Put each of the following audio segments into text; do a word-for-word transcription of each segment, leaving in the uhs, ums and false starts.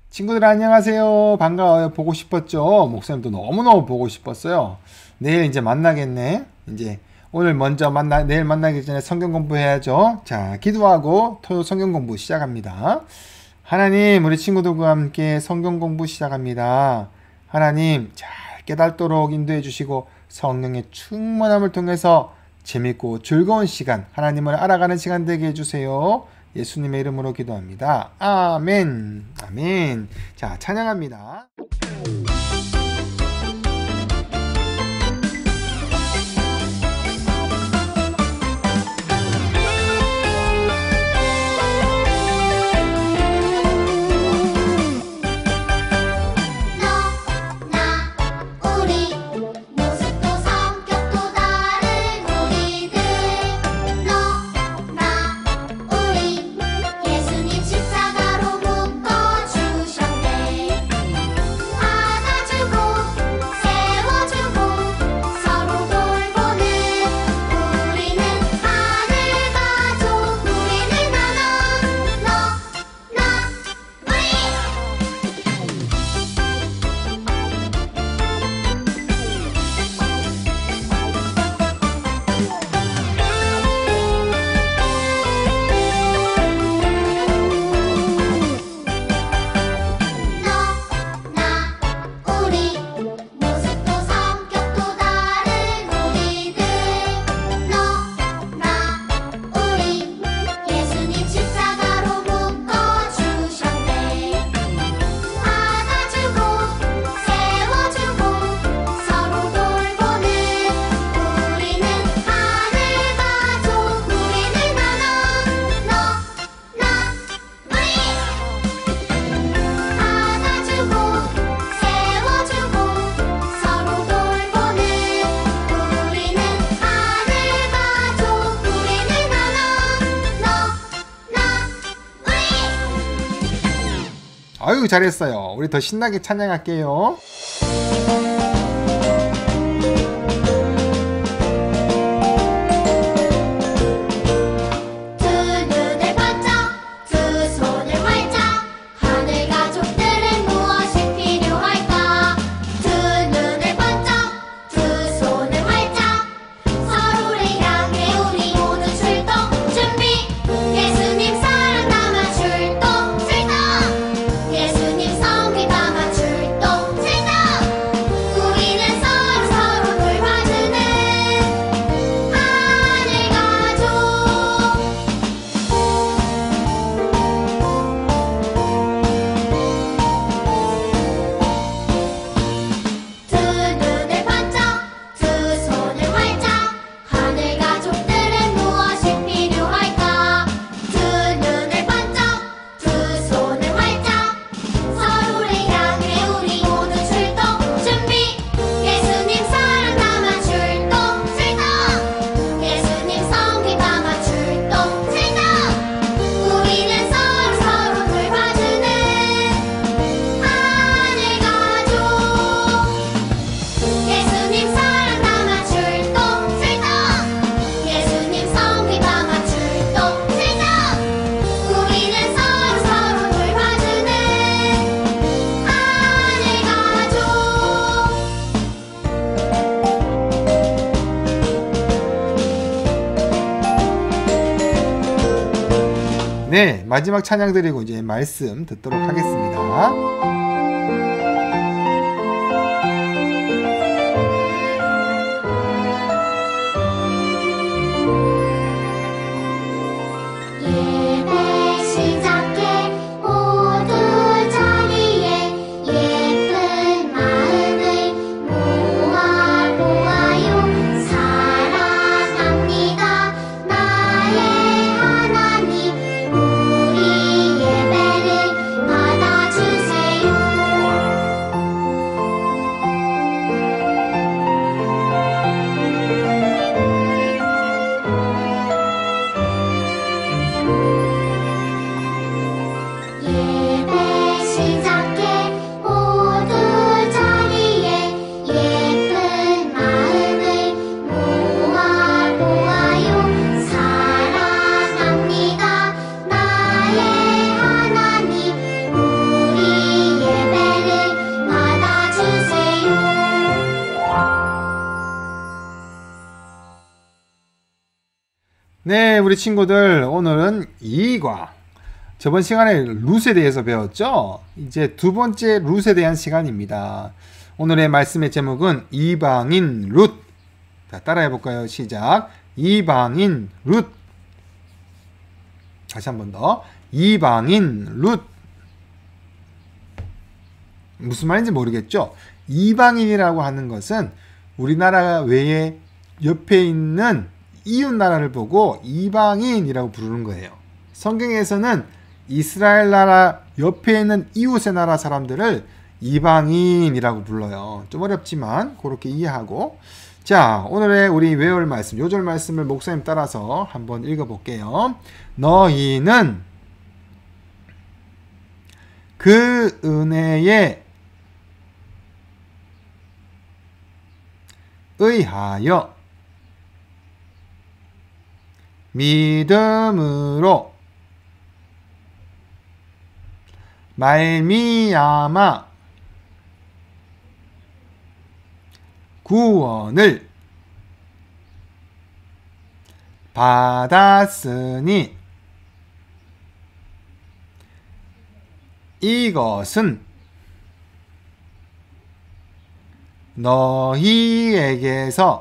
친구들 안녕하세요. 반가워요. 보고 싶었죠? 목사님도 너무너무 보고 싶었어요. 내일 이제 만나겠네. 이제 오늘 먼저 만나, 내일 만나기 전에 성경 공부해야죠. 자, 기도하고 토요 성경 공부 시작합니다. 하나님, 우리 친구들과 함께 성경 공부 시작합니다. 하나님, 잘 깨닫도록 인도해 주시고 성령의 충만함을 통해서 재밌고 즐거운 시간, 하나님을 알아가는 시간 되게 해주세요. 예수님의 이름으로 기도합니다. 아멘. 아멘. 자, 찬양합니다. 아유, 잘했어요. 우리 더 신나게 찬양할게요. 네, 마지막 찬양 드리고 이제 말씀 듣도록 하겠습니다. 우리 예배를 받아주세요. 네, 우리 친구들 오늘은 이과 저번 시간에 룻에 대해서 배웠죠? 이제 두 번째 룻에 대한 시간입니다. 오늘의 말씀의 제목은 이방인 룻. 자, 따라해 볼까요? 시작. 이방인 룻. 다시 한 번 더. 이방인 룻. 무슨 말인지 모르겠죠? 이방인이라고 하는 것은 우리나라 외에 옆에 있는 이웃 나라를 보고 이방인이라고 부르는 거예요. 성경에서는 이스라엘 나라 옆에 있는 이웃의 나라 사람들을 이방인이라고 불러요. 좀 어렵지만 그렇게 이해하고, 자, 오늘의 우리 외울 말씀, 요절 말씀을 목사님 따라서 한번 읽어볼게요. 너희는 그 은혜에 의하여 믿음으로 말미암아 구원을 받았으니 이것은 너희에게서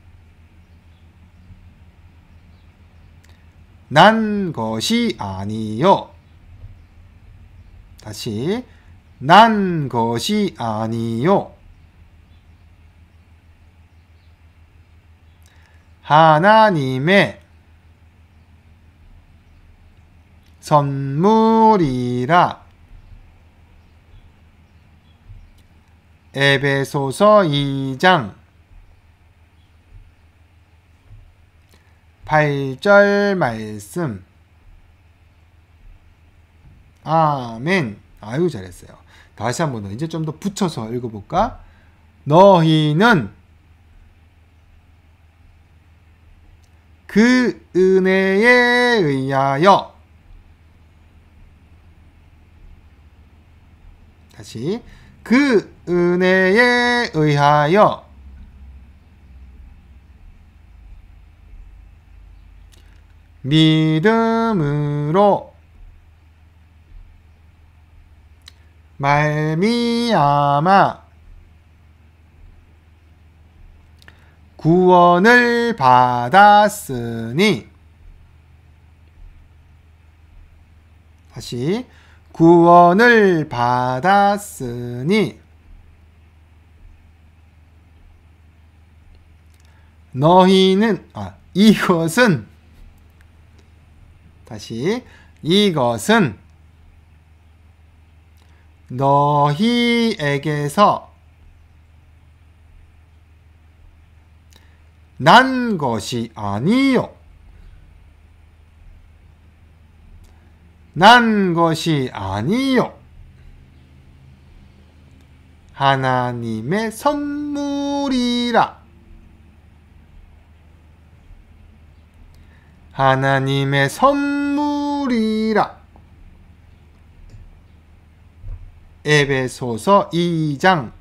난 것이 아니요. 다시, 난 것이 아니요. 하나님의 선물이라. 에베소서 이 장 팔 절 말씀. 아멘. 아유, 잘했어요. 다시 한 번 더, 이제 좀 더 붙여서 읽어볼까? 너희는 그 은혜에 의하여, 다시, 그 은혜에 의하여 믿음으로 말미암아 구원을 받았으니, 다시, 구원을 받았으니 너희는, 아, 이것은, 다시, 이것은 너희에게서 난 것이 아니요. 난 것이 아니요. 하나님의 선물이라. 하나님의 선물이라. 에베소서 이 장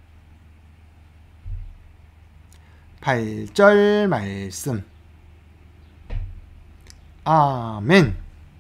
팔 절 말씀. 아멘.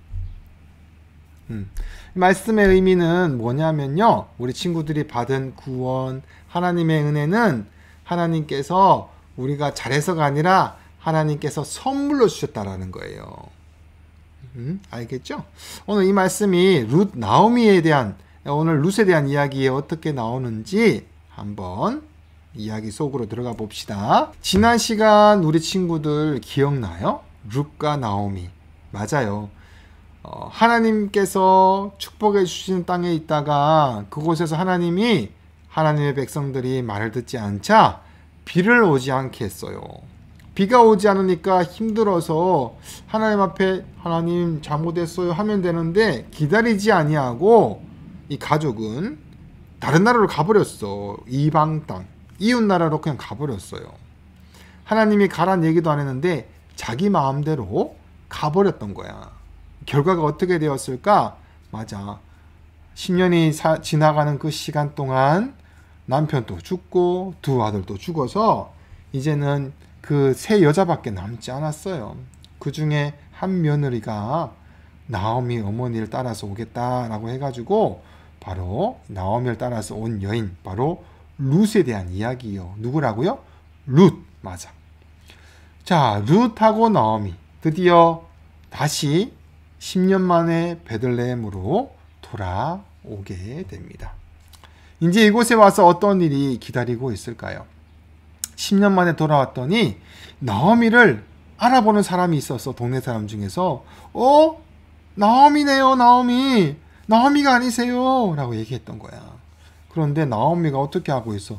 음. 말씀의 의미는 뭐냐면요, 우리 친구들이 받은 구원, 하나님의 은혜는 하나님께서 우리가 잘해서가 아니라 하나님께서 선물로 주셨다라는 거예요. 음, 알겠죠? 오늘 이 말씀이 룻 나오미에 대한, 오늘 룻에 대한 이야기에 어떻게 나오는지 한번 이야기 속으로 들어가 봅시다. 지난 시간 우리 친구들 기억나요? 룻과 나오미. 맞아요. 어, 하나님께서 축복해 주시는 땅에 있다가 그곳에서 하나님이, 하나님의 백성들이 말을 듣지 않자 비를 오지 않게 했어요. 비가 오지 않으니까 힘들어서 하나님 앞에, 하나님 잘못했어요 하면 되는데 기다리지 아니하고 이 가족은 다른 나라로 가버렸어. 이방 땅, 이웃 나라로 그냥 가버렸어요. 하나님이 가란 얘기도 안 했는데 자기 마음대로 가버렸던 거야. 결과가 어떻게 되었을까? 맞아, 십 년이 사, 지나가는 그 시간 동안 남편도 죽고 두 아들도 죽어서 이제는 그 세 여자밖에 남지 않았어요. 그 중에 한 며느리가 나오미 어머니를 따라서 오겠다라고 해가지고 바로 나오미를 따라서 온 여인, 바로 룻에 대한 이야기예요. 누구라고요? 룻. 맞아. 자, 룻하고 나오미 드디어 다시 십 년 만에 베들레헴으로 돌아오게 됩니다. 이제 이곳에 와서 어떤 일이 기다리고 있을까요? 십 년 만에 돌아왔더니 나오미를 알아보는 사람이 있었어. 동네 사람 중에서. 어? 나오미네요. 나오미. 나오미가 아니세요. 라고 얘기했던 거야. 그런데 나오미가 어떻게 하고 있어?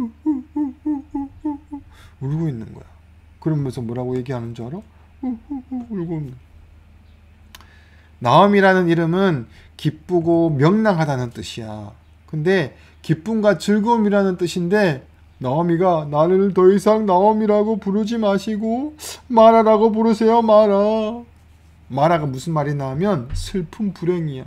울고 있는 거야. 그러면서 뭐라고 얘기하는 줄 알아? 울고 있는. 나오미라는 이름은 기쁘고 명랑하다는 뜻이야. 근데 기쁨과 즐거움이라는 뜻인데 나오미가 나를 더 이상 나오미라고 부르지 마시고 마라라고 부르세요. 마라. 마라가 무슨 말이냐 하면 슬픔, 불행이야.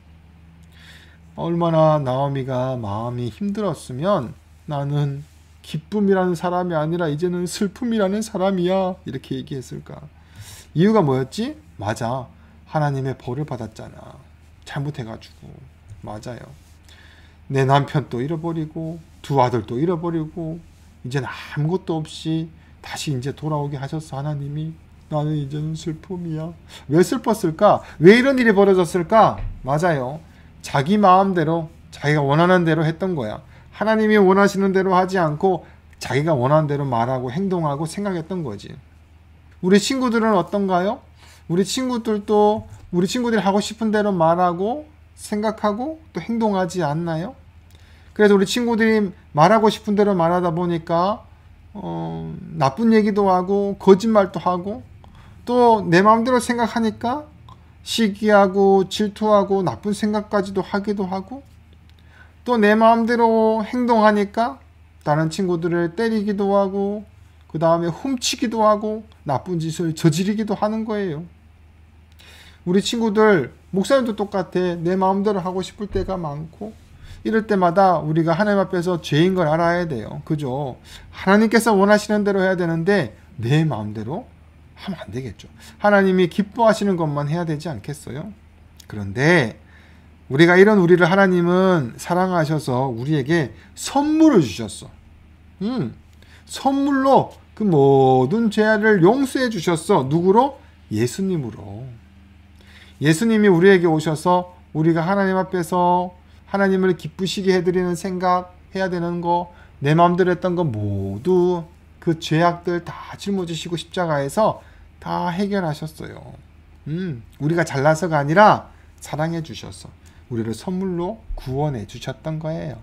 얼마나 나오미가 마음이 힘들었으면 나는 기쁨이라는 사람이 아니라 이제는 슬픔이라는 사람이야. 이렇게 얘기했을까. 이유가 뭐였지? 맞아. 하나님의 벌을 받았잖아. 잘못해가지고. 맞아요. 내 남편도 잃어버리고 두 아들도 잃어버리고 이제는 아무것도 없이 다시 이제 돌아오게 하셨어. 하나님이. 나는 이제는 슬픔이야. 왜 슬펐을까? 왜 이런 일이 벌어졌을까? 맞아요. 자기 마음대로 자기가 원하는 대로 했던 거야. 하나님이 원하시는 대로 하지 않고 자기가 원하는 대로 말하고 행동하고 생각했던 거지. 우리 친구들은 어떤가요? 우리 친구들도 우리 친구들이 하고 싶은 대로 말하고 생각하고 또 행동하지 않나요? 그래서 우리 친구들이 말하고 싶은 대로 말하다 보니까 어, 나쁜 얘기도 하고 거짓말도 하고 또 내 마음대로 생각하니까 시기하고 질투하고 나쁜 생각까지도 하기도 하고 또 내 마음대로 행동하니까 다른 친구들을 때리기도 하고 그 다음에 훔치기도 하고 나쁜 짓을 저지르기도 하는 거예요. 우리 친구들, 목사님도 똑같아. 내 마음대로 하고 싶을 때가 많고 이럴 때마다 우리가 하나님 앞에서 죄인 걸 알아야 돼요. 그죠? 하나님께서 원하시는 대로 해야 되는데 내 마음대로 하면 안 되겠죠. 하나님이 기뻐하시는 것만 해야 되지 않겠어요? 그런데 우리가 이런 우리를 하나님은 사랑하셔서 우리에게 선물을 주셨어. 음, 선물로 그 모든 죄를 용서해 주셨어. 누구로? 예수님으로. 예수님이 우리에게 오셔서 우리가 하나님 앞에서 하나님을 기쁘시게 해드리는 생각 해야 되는 거, 내 마음대로 했던 거 모두 그 죄악들 다 짊어지시고 십자가에서 다 해결하셨어요. 음, 우리가 잘나서가 아니라 사랑해 주셔서 우리를 선물로 구원해 주셨던 거예요.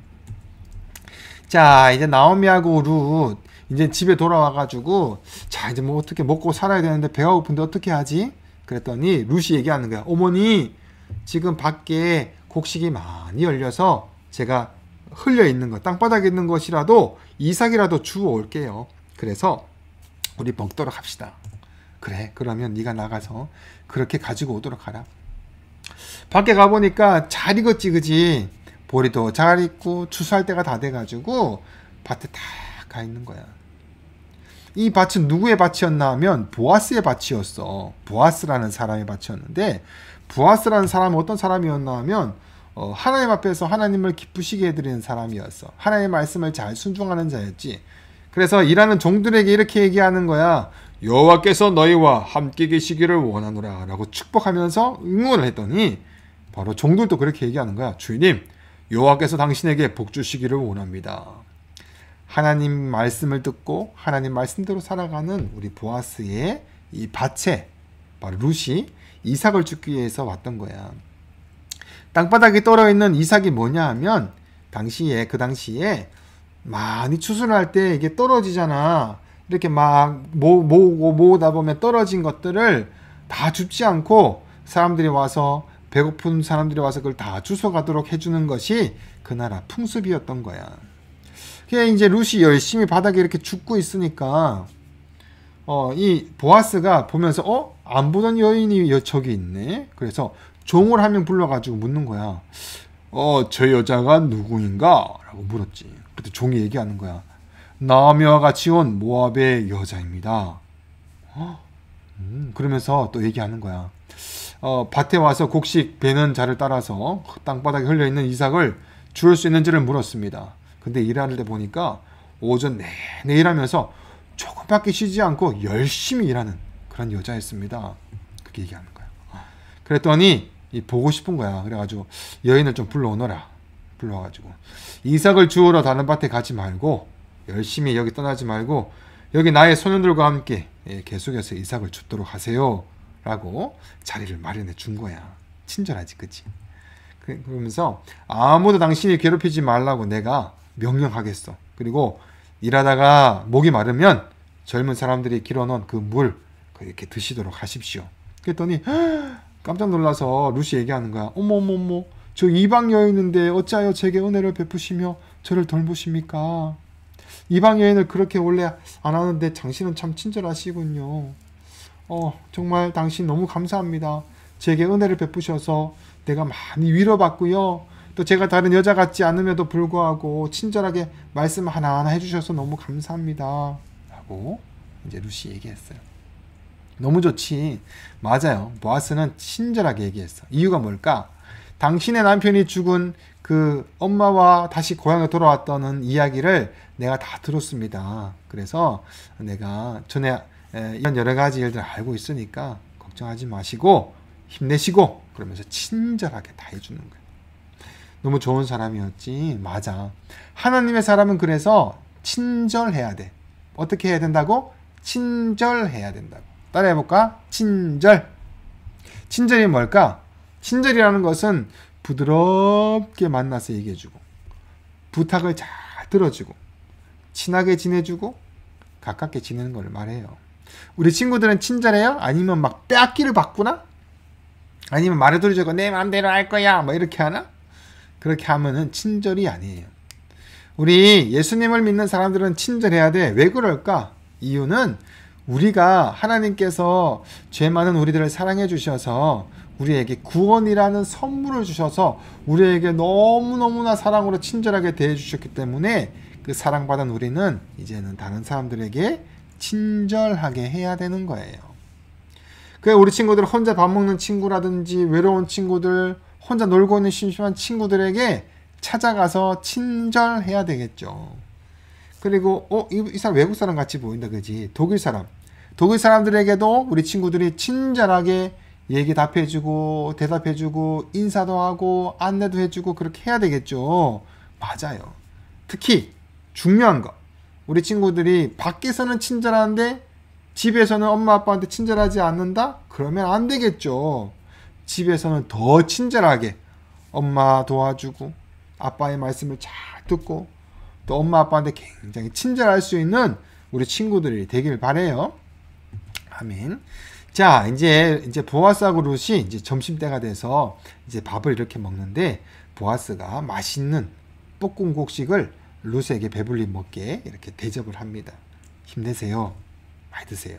자, 이제 나오미하고 룻 이제 집에 돌아와가지고 자 이제 뭐 어떻게 먹고 살아야 되는데 배가 고픈데 어떻게 하지? 그랬더니 룻이 얘기하는 거야. 어머니 지금 밖에 곡식이 많이 열려서 제가 흘려 있는 것, 땅바닥에 있는 것이라도 이삭이라도 주워 올게요. 그래서 우리 먹도록 합시다. 그래, 그러면 네가 나가서 그렇게 가지고 오도록 하라. 밖에 가보니까 잘 익었지, 그지? 보리도 잘 익고 추수할 때가 다 돼가지고 밭에 다 가 있는 거야. 이 밭은 누구의 밭이었나 하면 보아스의 밭이었어. 보아스라는 사람의 밭이었는데 보아스라는 사람은 어떤 사람이었나 하면 어, 하나님 앞에서 하나님을 기쁘시게 해드리는 사람이었어. 하나님의 말씀을 잘 순종하는 자였지. 그래서 일하는 종들에게 이렇게 얘기하는 거야. 여호와께서 너희와 함께 계시기를 원하노라 라고 축복하면서 응원을 했더니 바로 종들도 그렇게 얘기하는 거야. 주인님, 여호와께서 당신에게 복 주시기를 원합니다. 하나님 말씀을 듣고 하나님 말씀대로 살아가는 우리 보아스의 이 밭에 바로 룻이 이삭을 주기 위해서 왔던 거야. 땅바닥에 떨어 있는 이삭이 뭐냐 하면 당시에 그 당시에 많이 추수를 할 때 이게 떨어지잖아. 이렇게 막 모, 모으고 모으다 보면 떨어진 것들을 다 줍지 않고 사람들이 와서 배고픈 사람들이 와서 그걸 다 주워가도록 해주는 것이 그 나라 풍습이었던 거야. 그게 이제 룻이 열심히 바닥에 이렇게 죽고 있으니까 어, 이 보아스가 보면서 어? 안 보던 여인이 저기 있네. 그래서 종을 한 명 불러가지고 묻는 거야. 어, 저 여자가 누구인가? 라고 물었지. 그때 종이 얘기하는 거야. 나오미와 같이 온 모압의 여자입니다. 어? 음, 그러면서 또 얘기하는 거야. 어, 밭에 와서 곡식 베는 자를 따라서 땅바닥에 흘려있는 이삭을 주울 수 있는지를 물었습니다. 근데 일하는 데 보니까 오전 내내 일하면서 조금밖에 쉬지 않고 열심히 일하는 그런 여자였습니다. 그렇게 얘기하는 거야. 그랬더니 이 보고 싶은 거야. 그래가지고 여인을 좀 불러오너라. 불러와가지고 이삭을 주우러 다른 밭에 가지 말고 열심히 여기 떠나지 말고 여기 나의 소년들과 함께 계속해서 이삭을 줍도록 하세요. 라고 자리를 마련해 준 거야. 친절하지, 그치? 그러면서 아무도 당신이 괴롭히지 말라고 내가 명령하겠어. 그리고 일하다가 목이 마르면 젊은 사람들이 길어놓은 그 물 이렇게 드시도록 하십시오. 그랬더니 깜짝 놀라서 루시 얘기하는 거야. 어머 어머 어머, 저 이방 여인인데 어찌하여 제게 은혜를 베푸시며 저를 돌보십니까? 이방 여인을 그렇게 원래 안 하는데 당신은 참 친절하시군요. 어, 정말 당신 너무 감사합니다. 제게 은혜를 베푸셔서 내가 많이 위로받고요. 또 제가 다른 여자 같지 않음에도 불구하고 친절하게 말씀 하나하나 해주셔서 너무 감사합니다. 라고 이제 루시 얘기했어요. 너무 좋지. 맞아요. 보아스는 친절하게 얘기했어. 이유가 뭘까? 당신의 남편이 죽은 그 엄마와 다시 고향에 돌아왔다는 이야기를 내가 다 들었습니다. 그래서 내가 전에 이런 여러 가지 일들 알고 있으니까 걱정하지 마시고 힘내시고 그러면서 친절하게 다 해주는 거예요. 너무 좋은 사람이었지. 맞아. 하나님의 사람은 그래서 친절해야 돼. 어떻게 해야 된다고? 친절해야 된다고. 따라해볼까? 친절. 친절이 뭘까? 친절이라는 것은 부드럽게 만나서 얘기해주고 부탁을 잘 들어주고 친하게 지내주고 가깝게 지내는 걸 말해요. 우리 친구들은 친절해요? 아니면 막 빼앗기를 받구나? 아니면 말해들어주고 내 마음대로 할 거야 뭐 이렇게 하나? 그렇게 하면은 친절이 아니에요. 우리 예수님을 믿는 사람들은 친절해야 돼. 왜 그럴까? 이유는 우리가 하나님께서 죄 많은 우리들을 사랑해 주셔서 우리에게 구원이라는 선물을 주셔서 우리에게 너무너무나 사랑으로 친절하게 대해 주셨기 때문에 그 사랑받은 우리는 이제는 다른 사람들에게 친절하게 해야 되는 거예요. 그 우리 친구들 혼자 밥 먹는 친구라든지 외로운 친구들, 혼자 놀고 있는 심심한 친구들에게 찾아가서 친절해야 되겠죠. 그리고 어, 이, 이 사람 외국 사람 같이 보인다, 그지? 독일 사람. 독일 사람들에게도 우리 친구들이 친절하게 얘기 답해주고 대답해주고 인사도 하고 안내도 해주고 그렇게 해야 되겠죠. 맞아요. 특히 중요한 거. 우리 친구들이 밖에서는 친절한데 집에서는 엄마 아빠한테 친절하지 않는다? 그러면 안 되겠죠. 집에서는 더 친절하게 엄마 도와주고 아빠의 말씀을 잘 듣고 또 엄마 아빠한테 굉장히 친절할 수 있는 우리 친구들이 되길 바래요. 아멘. 자, 이제 이제 보아스하고 룻이 이제 점심때가 돼서 이제 밥을 이렇게 먹는데 보아스가 맛있는 볶은 곡식을 룻에게 배불리 먹게 이렇게 대접을 합니다. 힘내세요. 많이 드세요.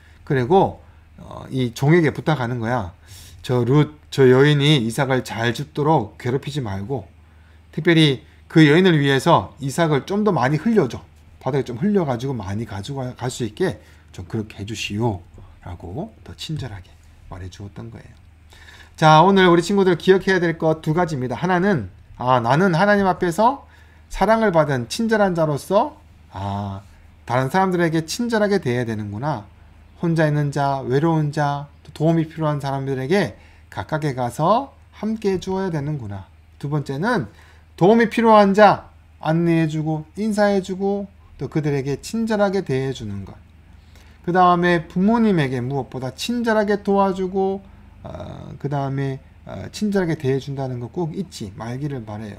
그리고 어, 이 종에게 부탁하는 거야. 저 룻, 저 여인이 이삭을 잘 줍도록 괴롭히지 말고 특별히 그 여인을 위해서 이삭을 좀 더 많이 흘려줘. 바닥에 좀 흘려가지고 많이 가지고 갈 수 있게 좀 그렇게 해주시오. 라고 더 친절하게 말해 주었던 거예요. 자, 오늘 우리 친구들 기억해야 될 것 두 가지입니다. 하나는 아 나는 하나님 앞에서 사랑을 받은 친절한 자로서 아 다른 사람들에게 친절하게 대해야 되는구나. 혼자 있는 자, 외로운 자, 또 도움이 필요한 사람들에게 가깝게 가서 함께 해주어야 되는구나. 두 번째는 도움이 필요한 자 안내해주고 인사해주고 또 그들에게 친절하게 대해주는 것. 그 다음에 부모님에게 무엇보다 친절하게 도와주고 어, 그 다음에 어, 친절하게 대해준다는 거 꼭 잊지 말기를 바래요.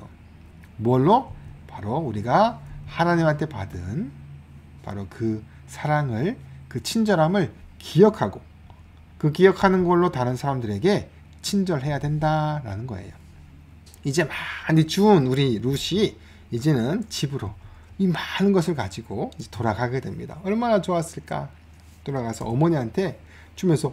뭘로? 바로 우리가 하나님한테 받은 바로 그 사랑을 그 친절함을 기억하고 그 기억하는 걸로 다른 사람들에게 친절해야 된다라는 거예요. 이제 많이 주운 우리 룻이 이제는 집으로 이 많은 것을 가지고 이제 돌아가게 됩니다. 얼마나 좋았을까? 돌아가서 어머니한테 주면서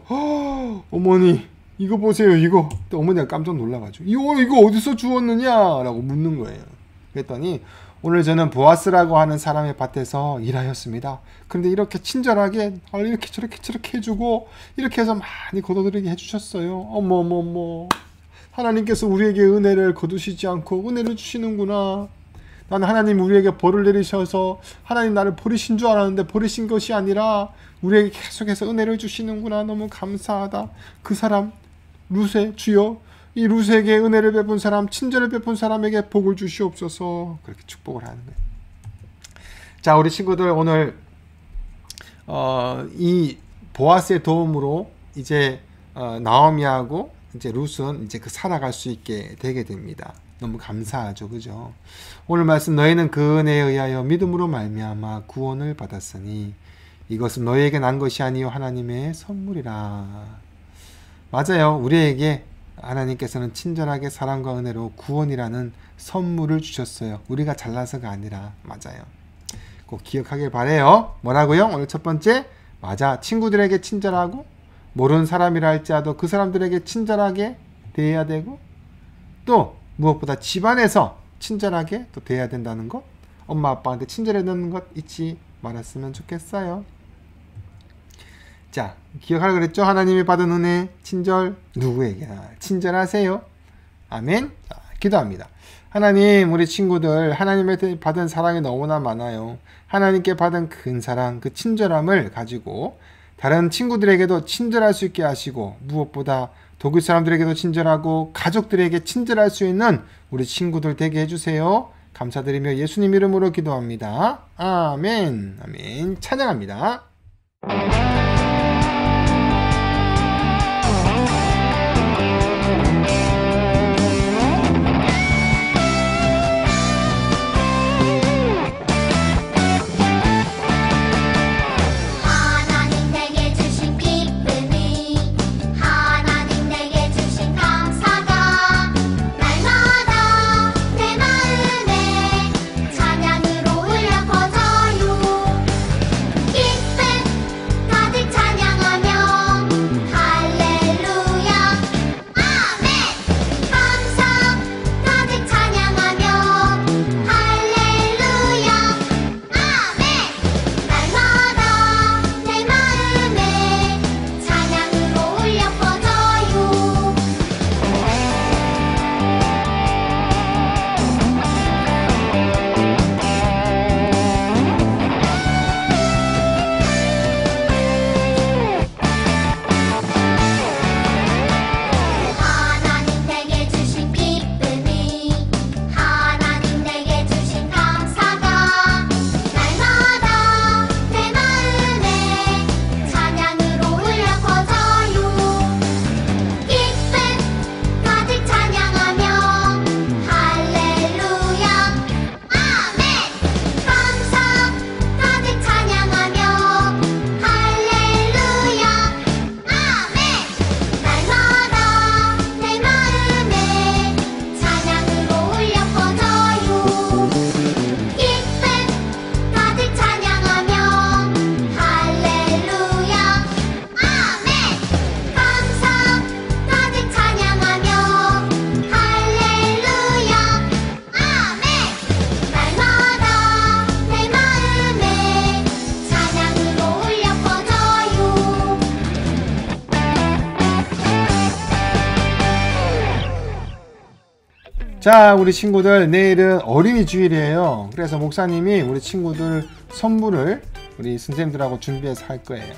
어머니 이거 보세요 이거. 또 어머니가 깜짝 놀라가지고 이거 이거 어디서 주웠느냐 라고 묻는 거예요. 그랬더니 오늘 저는 보아스라고 하는 사람의 밭에서 일하였습니다. 그런데 이렇게 친절하게 이렇게 저렇게 저렇게 해주고 이렇게 해서 많이 거둬들이게 해주셨어요. 어머 어머 어머, 하나님께서 우리에게 은혜를 거두시지 않고 은혜를 주시는구나. 나는 하나님 우리에게 벌을 내리셔서 하나님 나를 버리신 줄 알았는데 버리신 것이 아니라 우리에게 계속해서 은혜를 주시는구나. 너무 감사하다. 그 사람 루세, 주여 이 루세에게 은혜를 베푼 사람, 친절을 베푼 사람에게 복을 주시옵소서. 그렇게 축복을 하는 거예요. 자, 우리 친구들 오늘 어, 이 보아스의 도움으로 이제 어, 나오미하고 이제 룻은 이제 그 살아갈 수 있게 되게 됩니다. 너무 감사하죠, 그죠? 오늘 말씀, 너희는 그 은혜에 의하여 믿음으로 말미암아 구원을 받았으니 이것은 너희에게 난 것이 아니요 하나님의 선물이라. 맞아요. 우리에게 하나님께서는 친절하게 사랑과 은혜로 구원이라는 선물을 주셨어요. 우리가 잘나서가 아니라. 맞아요. 꼭 기억하길 바래요. 뭐라고요? 오늘 첫 번째, 맞아. 친구들에게 친절하고 모르는 사람이라 할지라도 그 사람들에게 친절하게 대해야 되고, 또 무엇보다 집안에서 친절하게 또 대해야 된다는 것, 엄마 아빠한테 친절해야 되는 것 잊지 말았으면 좋겠어요. 자, 기억하라 그랬죠? 하나님이 받은 은혜, 친절, 누구에게나 친절하세요. 아멘. 자, 기도합니다. 하나님, 우리 친구들 하나님한테 받은 사랑이 너무나 많아요. 하나님께 받은 큰 사랑, 그 친절함을 가지고 다른 친구들에게도 친절할 수 있게 하시고, 무엇보다 독일 사람들에게도 친절하고 가족들에게 친절할 수 있는 우리 친구들 되게 해주세요. 감사드리며 예수님 이름으로 기도합니다. 아멘. 아멘. 찬양합니다. 자, 우리 친구들 내일은 어린이 주일이에요. 그래서 목사님이 우리 친구들 선물을 우리 선생님들하고 준비해서 할 거예요.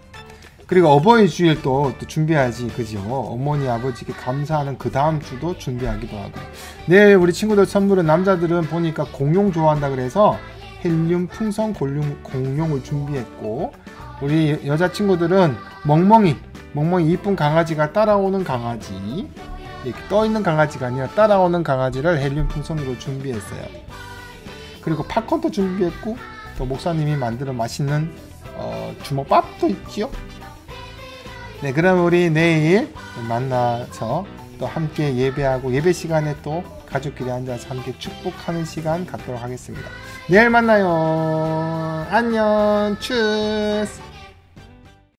그리고 어버이 주일 또, 또 준비해야지, 그죠? 어머니 아버지께 감사하는 그 다음 주도 준비하기도 하고. 내일 우리 친구들 선물은 남자들은 보니까 공룡 좋아한다 그래서 헬륨 풍선 공룡, 공룡을 준비했고, 우리 여자친구들은 멍멍이 멍멍이 이쁜 강아지가 따라오는 강아지, 이렇게 떠있는 강아지가 아니라 따라오는 강아지를 헬륨 풍선으로 준비했어요. 그리고 팝콘도 준비했고, 또 목사님이 만드는 맛있는 어, 주먹밥도 있지요. 네, 그럼 우리 내일 만나서 또 함께 예배하고, 예배 시간에 또 가족끼리 앉아서 함께 축복하는 시간 갖도록 하겠습니다. 내일 만나요. 안녕. 추스.